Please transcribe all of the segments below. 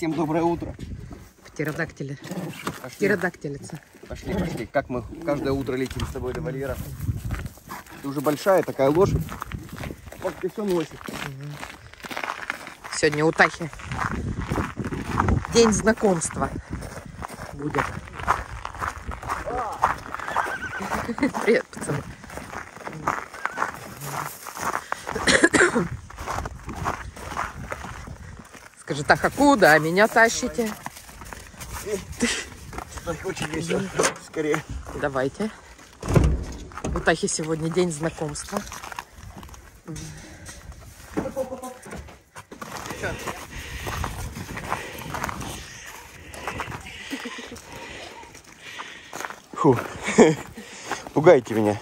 Всем доброе утро. Птеродактили. Птеродактилица. Пошли, пошли. Как мы каждое утро летим с тобой до вольера. Ты уже большая такая лошадь. Вот ты все носишь. Сегодня у Тахи день знакомства будет. Привет, пацаны. Скажи, Таха, куда меня тащите? Очень весело. Скорее. Давайте. У Тахи сегодня день знакомства. Фу. Пугаете меня.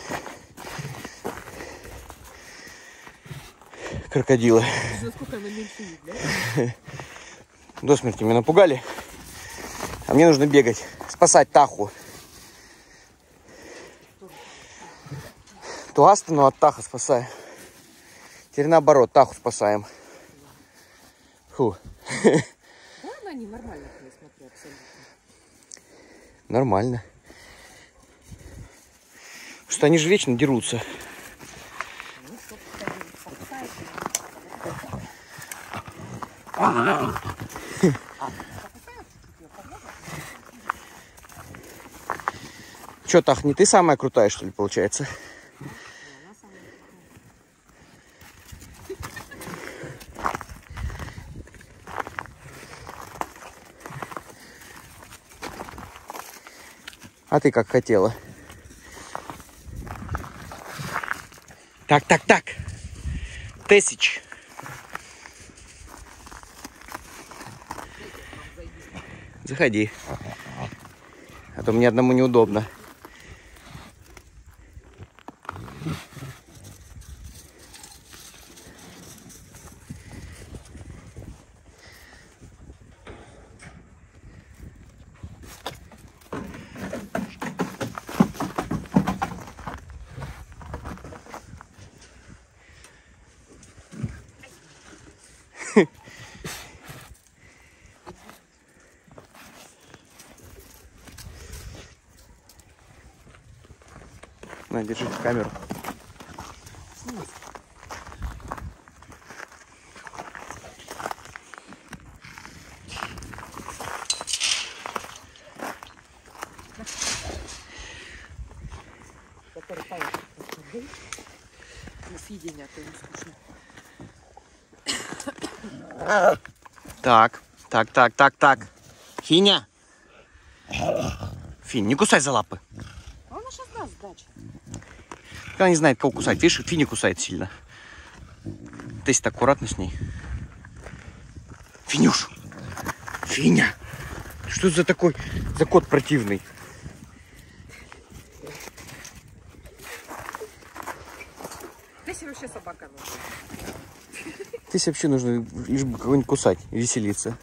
Крокодилы. Насколько она меньше, да? До смерти меня напугали. А мне нужно бегать, спасать Таху. То Астону от Таха спасаю. Теперь наоборот, Таху спасаем. Фу. Да, она не нормально, я смотрю, абсолютно. Нормально. Что они же вечно дерутся. Че, Тах, не ты самая крутая, что ли, получается? А ты как хотела. Так. Тесич. Заходи. А то мне одному неудобно. На, держи камеру. Съедение, а то не скучно. Так. Финя. Финь, не кусай за лапы. А она сейчас даст сдачи. Она не знает, кого кусать. Видишь, Финя кусает сильно. Тесси, аккуратно с ней. Финюш. Финя. Что за такой за кот противный? Тесси вообще собака нужна. Тесси вообще нужно лишь бы кого-нибудь кусать, веселиться.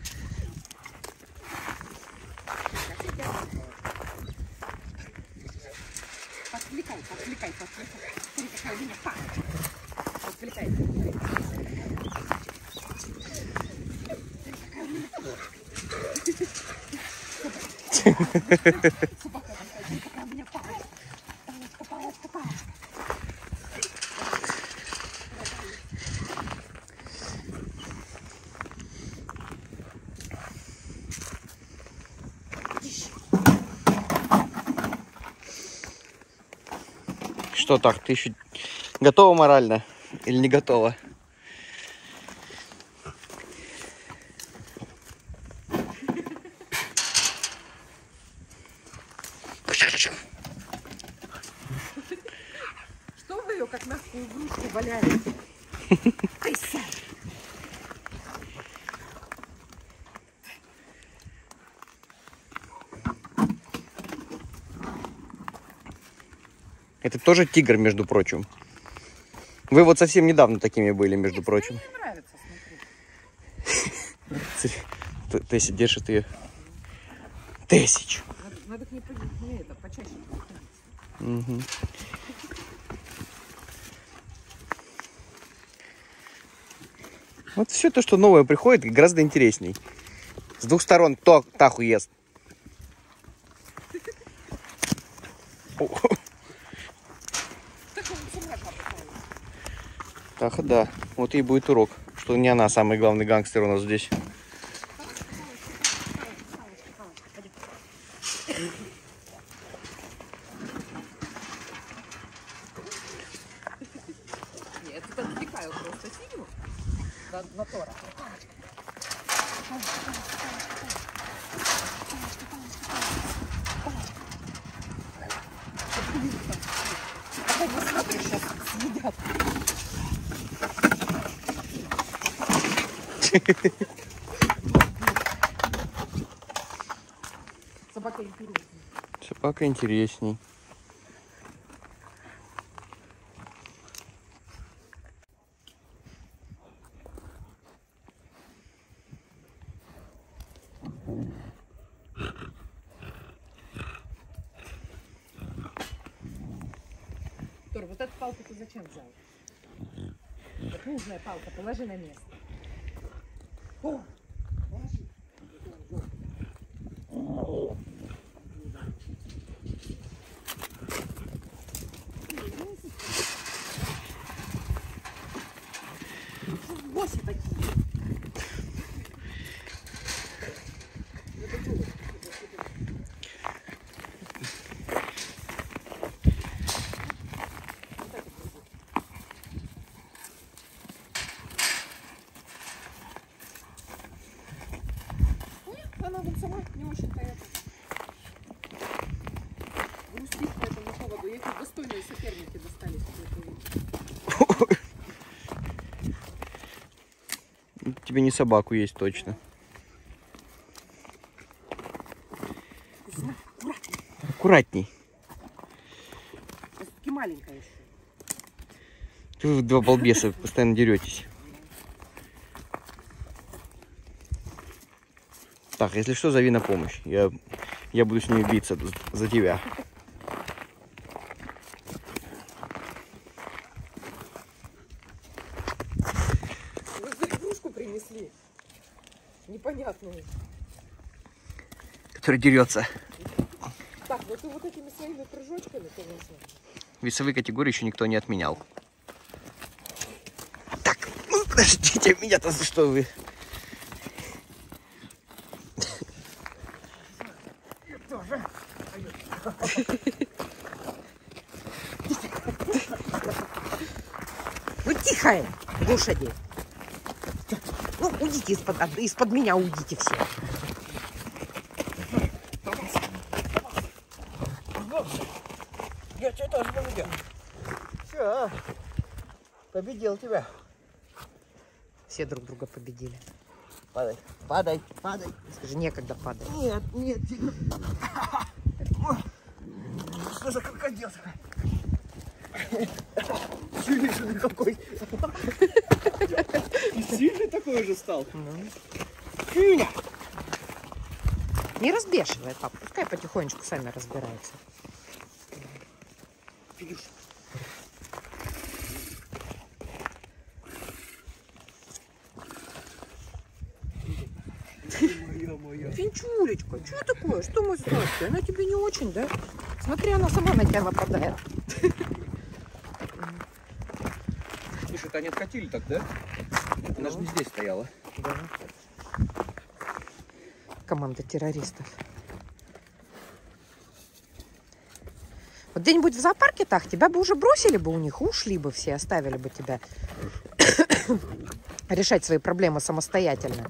Подвлекай. Смотри, какая у меня палочка. Подвлекай. Собака, какая у меня палочка. Палочка. Что так, ты еще готова морально или не готова? Что вы ее как мягкую игрушку валяете? Это тоже тигр, между прочим. Вы вот совсем недавно такими были, между прочим. Мне нравится, смотри. Тесси держит ее. Тесич. Надо к ней почаще. Угу. Вот все то, что новое приходит, гораздо интересней. С двух сторон кто таху ест? Таха, да. Вот и будет урок, что не она самый главный гангстер у нас здесь. Нет, тут отвлекаю просто синему. Мотора. Пока не смотришь, сейчас съедят. Собака интереснее. Собака интересней. Тор, вот эту палку ты зачем взял? Вот нужная палка, положи на место. О! Положи. Гости такие. Она вот сама не очень-то это грустит по этому поводу. Ей тут достойные соперники достались. Тебе не собаку есть точно. Аккуратней. Все-таки маленькая еще. Вы два балбеса постоянно деретесь. Так, если что, зови на помощь. Я буду с ней биться за тебя. Вы за игрушку принесли. Непонятную. Который дерется. Так, ну ты вот этими своими прыжочками, конечно. Весовые категории еще никто не отменял. Так, ну подождите, меня-то за что вы? Ну тихо, лошади. Ну уйдите из-под меня, уйдите все. Я тебя тоже победил. Все, победил тебя. Все друг друга победили. Падай, падай, падай. Скажи, некогда падать. Нет, нет. Что за крокодил такой? Сильный какой. И сильный такой уже стал. Не разбешивай, пап. Пускай потихонечку сами разбираются. Финчулечка, что такое? Что мы сладкие? Она тебе не очень, да? Смотри, она сама на тебя нападает. Слушай, это они откатили так, да? Она же не здесь стояла. Да. Команда террористов. Вот где-нибудь в зоопарке так, тебя бы уже бросили бы у них, ушли бы все, оставили бы тебя решать свои проблемы самостоятельно.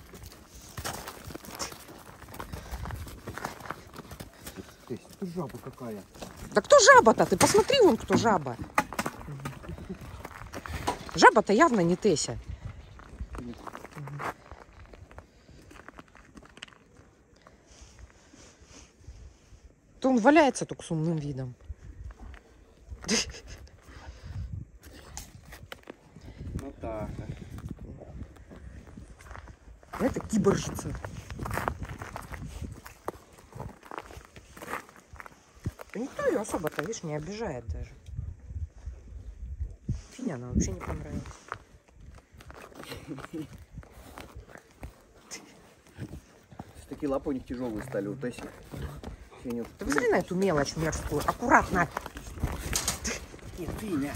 Ты жаба какая. Да кто жаба-то? Ты посмотри, вон кто жаба. Жаба-то явно не Теся. То он валяется только с умным видом. Ну так. Это киборжица. Да никто ее особо-то, видишь, не обижает даже. Финя, она вообще не понравилась. Такие лапы у них тяжелые стали, вот эти. Ты посмотри на эту мелочь мерзкую. Аккуратно. Нет, Финя.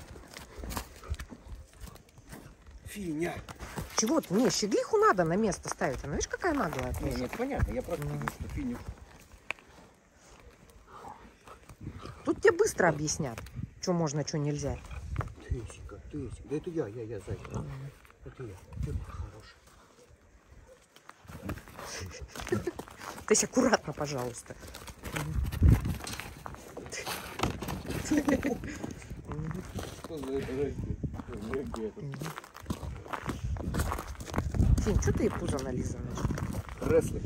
Финя. Чего ты? Не, щеглиху надо на место ставить. Она, видишь, какая наглая. Не, нет, понятно, я просто видел, что Финю. Тут тебе быстро объяснят, что можно, что нельзя. Тысика. Да это я, зайка. Это я. Ты хороший. Тысь, аккуратно, пожалуйста. Что за это? Финь, что ты ей пузо нализываешь? Рестлинг.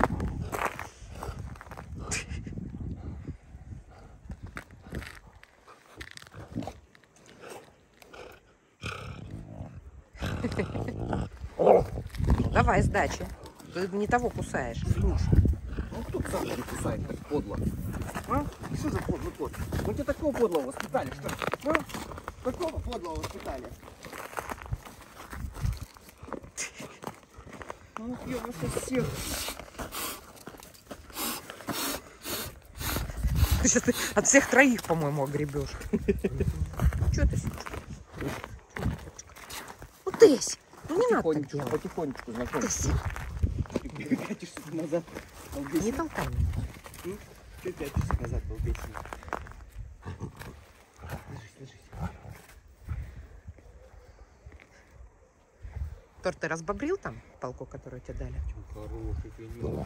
Давай, сдачи. Ты не того кусаешь. Слушай, ну кто сам не кусает так подло? А? Что за подлый кот? Мы тебя такого подлого воспитали, что ли? А? Такого подлого воспитали. Ну, я вас всех. Ты сейчас от всех троих, по-моему, огребешь. Что ты? Ну, Тысь, ну не надо так делать. Потихонечку знакомься. Тысь, Ты пятишься назад. не толкай меня. Ты пятишься назад, балбесина. Ложись. Торт ты разбобрил там, палку, которую тебе дали? Хороший пенек.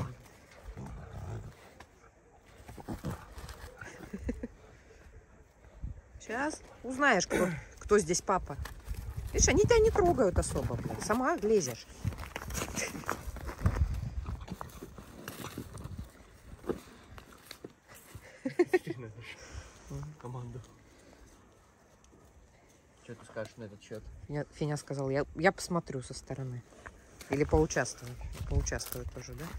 Сейчас узнаешь, кто здесь папа. Видишь, они тебя не трогают особо, блин. Сама лезешь. Команду. Что ты скажешь на этот счет? Финя сказал, я посмотрю со стороны. Или поучаствую. Поучаствую тоже, да?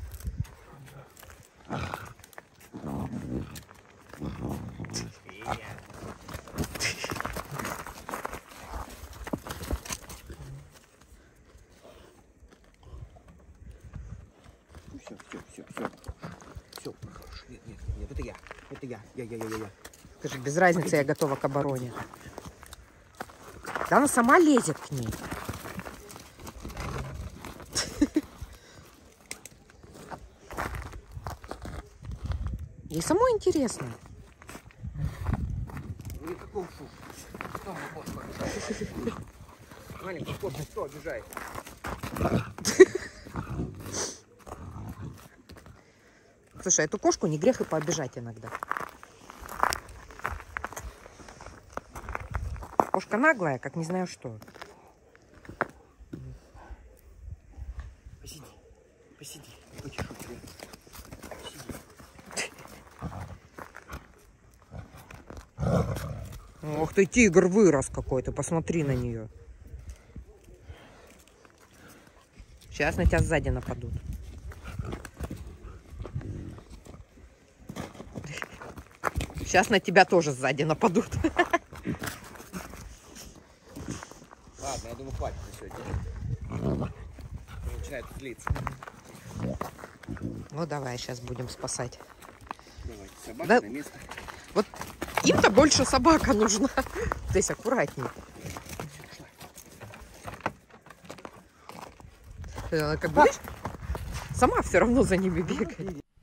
Все, хорошо. Нет, это я. Я. Скажи, без разницы, я готова к обороне. Да она сама лезет к ней. Ей самой интересно. Никакого шума. Кто мой кот обижает? Маленький кот, кто обижает? Слушай, эту кошку не грех и пообижать иногда. Кошка наглая, как не знаю что. Посиди, почешу тебя. Ох ты, тигр вырос какой-то, посмотри на нее. Сейчас на тебя сзади нападут. Сейчас на тебя тоже сзади нападут. Ладно, я думаю, хватит на сегодня. Начинает злиться. Ну давай, сейчас будем спасать. Давайте, собака Да. на место. Вот им-то больше собака нужна. То есть аккуратней. Как бы, видишь, сама все равно за ними бегает.